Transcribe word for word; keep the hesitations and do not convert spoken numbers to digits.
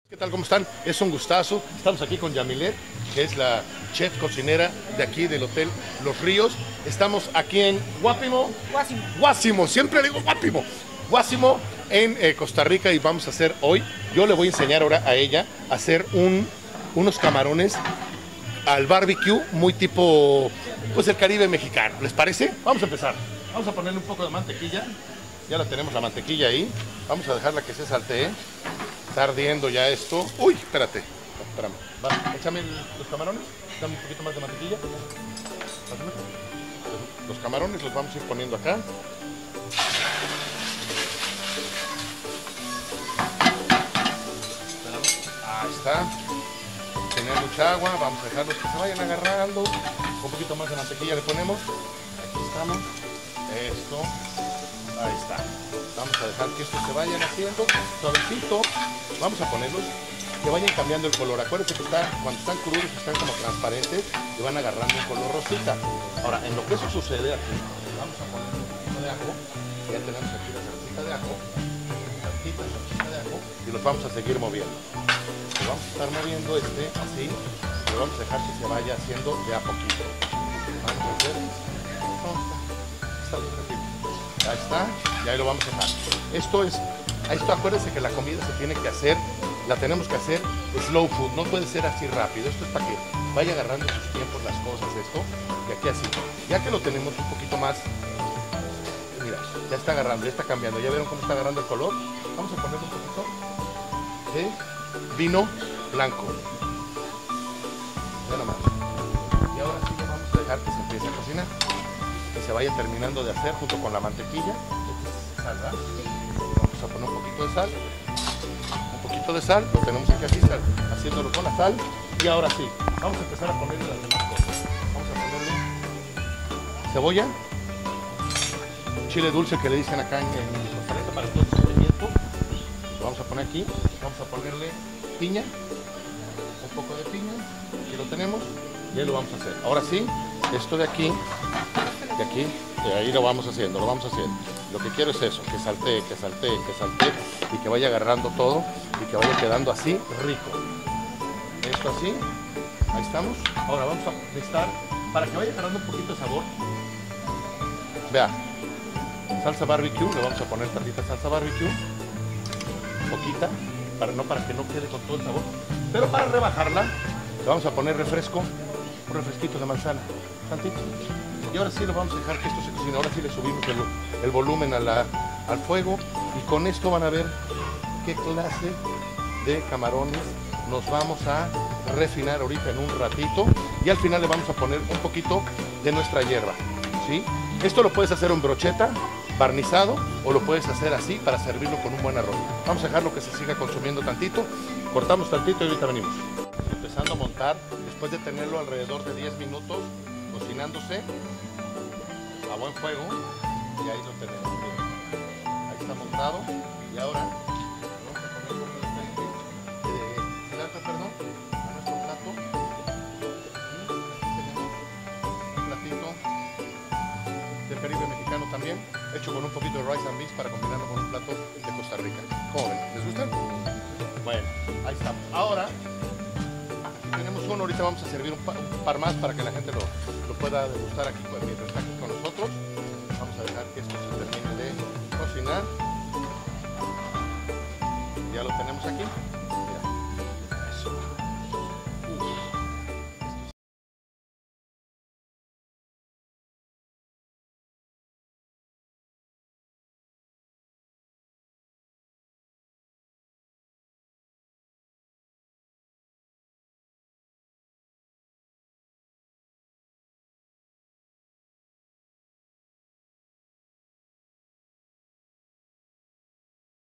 ¿Qué tal? ¿Cómo están? Es un gustazo. Estamos aquí con Yamilet, que es la chef cocinera de aquí del Hotel Los Ríos. Estamos aquí en Guápimo. Guásimo. Guásimo, siempre digo Guápimo. Guásimo en eh, Costa Rica, y vamos a hacer hoy, yo le voy a enseñar ahora a ella a hacer un, unos camarones al barbecue, muy tipo, pues el Caribe mexicano. ¿Les parece? Vamos a empezar. Vamos a ponerle un poco de mantequilla. Ya la tenemos la mantequilla ahí. Vamos a dejarla que se saltee. Está ardiendo ya esto. Uy, espérate. Espérame. Va, échame el, los camarones. Dame un poquito más de mantequilla. Pásame. Los camarones los vamos a ir poniendo acá. Ahí está. Tener mucha agua. Vamos a dejarlos que se vayan agarrando. Un poquito más de mantequilla le ponemos. Aquí estamos. Esto. Ahí está. Vamos a dejar que esto se vayan haciendo suavecito. Vamos a ponerlos que vayan cambiando el color. Acuérdense que está, cuando están crudos están como transparentes y van agarrando un color rosita. Ahora, en lo que eso sucede aquí, vamos a poner un poquito de ajo. Ya tenemos aquí la salsita de ajo. Salsita, salsita de ajo. Y los vamos a seguir moviendo. Lo vamos a estar moviendo este así. Lo vamos a dejar que se vaya haciendo de a poquito. Vamos a hacer. Está bien, ahí está, y ahí lo vamos a dejar. Esto es, esto acuérdense que la comida se tiene que hacer, la tenemos que hacer slow food, no puede ser así rápido. Esto es para que vaya agarrando sus tiempos las cosas, esto, y aquí así. Ya que lo tenemos un poquito más, mira, ya está agarrando, ya está cambiando, ya vieron cómo está agarrando el color. Vamos a ponerle un poquito de vino blanco. Ya nomás. Y ahora sí lo vamos a dejar que se empiece a cocinar. Que se vaya terminando de hacer junto con la mantequilla. Sal, ¿verdad? Vamos a poner un poquito de sal. Un poquito de sal. Lo tenemos aquí así, haciéndolo con la sal. Y ahora sí, vamos a empezar a ponerle las demás cosas. Vamos a ponerle cebolla, chile dulce que le dicen acá en, en Costa Rica para todo el sentimiento. Lo vamos a poner aquí. Vamos a ponerle piña. Un poco de piña. Aquí lo tenemos. Y ahí lo vamos a hacer. Ahora sí, esto de aquí. De aquí, de ahí lo vamos haciendo, lo vamos haciendo. Lo que quiero es eso, que saltee, que saltee, que saltee y que vaya agarrando todo y que vaya quedando así rico. Esto así, ahí estamos. Ahora vamos a necesitar, para que vaya agarrando un poquito de sabor. Vea, salsa barbecue, le vamos a poner tantita salsa barbecue, poquita, para, no para que no quede con todo el sabor. Pero para rebajarla, le vamos a poner refresco, un refresquito de manzana, tantito. Y ahora sí lo vamos a dejar que esto se cocine. Ahora sí le subimos el, el volumen a la, al fuego. Y con esto van a ver qué clase de camarones nos vamos a refinar ahorita en un ratito. Y al final le vamos a poner un poquito de nuestra hierba, ¿sí? Esto lo puedes hacer en brocheta, barnizado, o lo puedes hacer así para servirlo con un buen arroz. Vamos a dejarlo que se siga consumiendo tantito. Cortamos tantito y ahorita venimos. Empezando a montar, después de tenerlo alrededor de diez minutos cocinándose a buen fuego, y ahí lo tenemos. Ahí está montado. Y ahora vamos a poner un poco de aceite, de cilantro, perdón, a nuestro plato. Y tenemos un platito de Caribe mexicano también, hecho con un poquito de rice and beans para combinarlo con un plato de Costa Rica. ¿Cómo ven? ¿Les gusta? Bueno, ahí está. Ahora tenemos uno, ahorita vamos a servir un par, un par más para que la gente lo, lo pueda degustar aquí mientras está aquí con nosotros. Vamos a dejar que esto se termine de cocinar. Ya lo tenemos aquí.